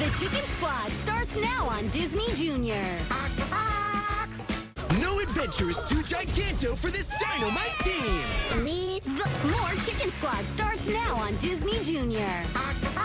The Chicken Squad starts now on Disney Junior. No adventure is too giganto for this dynamite team! The More Chicken Squad starts now on Disney Junior.